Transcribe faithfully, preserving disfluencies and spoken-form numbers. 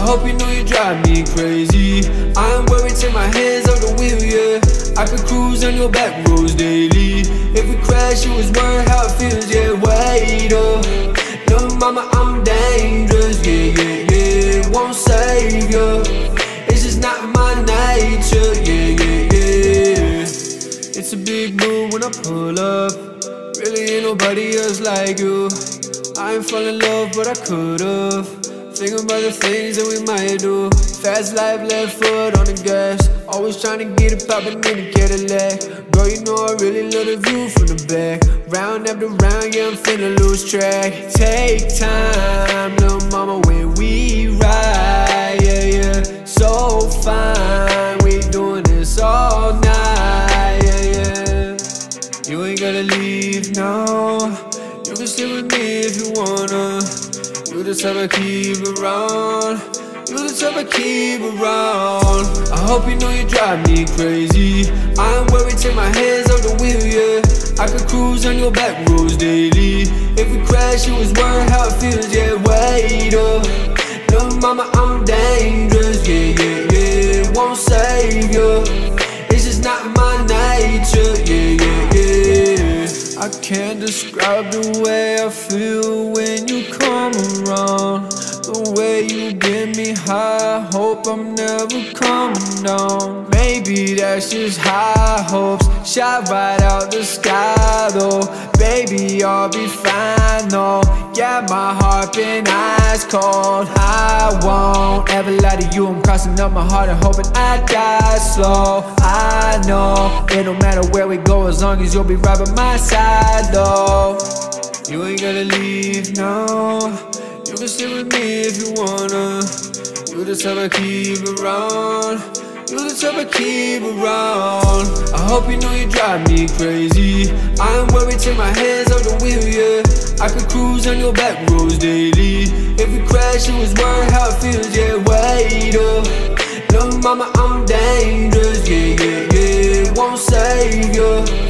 hope you know you drive me crazy. I'm worried, take my hands off the wheel, yeah. I could cruise on your back roads daily. If we crash, it was worth how it feels, yeah. Wait up, no mama, I'm dangerous, yeah, yeah, yeah. Won't save you, it's just not my nature, yeah, yeah, yeah. It's a big move when I pull up. Really ain't nobody else like you. I ain't fall in love, but I could've. Thinking about the things that we might do. Fast life, left foot on the gas. Always trying to get it poppin' in the Cadillac. Girl, you know I really love the view from the back. Round after round, yeah, I'm finna lose track. Take time, little mama, when we ride, yeah, yeah. So fine, we doing this all night, yeah, yeah. You ain't gotta leave, no. You can stay with me if you wanna. You the type I keep around. You the type I keep around. I hope you know you drive me crazy. I'm worried, take my hands off the wheel, yeah. I could cruise on your back roads daily. If we crash, it was worth how it feels, yeah. Wait up, no mama, I'm dangerous, yeah, yeah, yeah. Won't save you, it's just not my nature, yeah, yeah, yeah. I can't describe the way I feel when you come around. The way you get me high, I hope I'm never coming down. Maybe that's just high hopes, shot right out the sky though. Baby, I'll be fine though. Yeah, my heart been ice cold. I won't ever lie to you, I'm crossing up my heart and hoping I die slow. I know, it don't matter where we go as long as you'll be right by my side though. You ain't gotta leave, no. You can stay with me if you wanna. You the type I keep around. You the type I keep around. I hope you know you drive me crazy. I'm worried, take my hands off the wheel, yeah. I could cruise on your back roads daily. If we crash, it was worth how it feels, yeah. Wait up, no mama, I'm dangerous, yeah, yeah, yeah. Won't save you,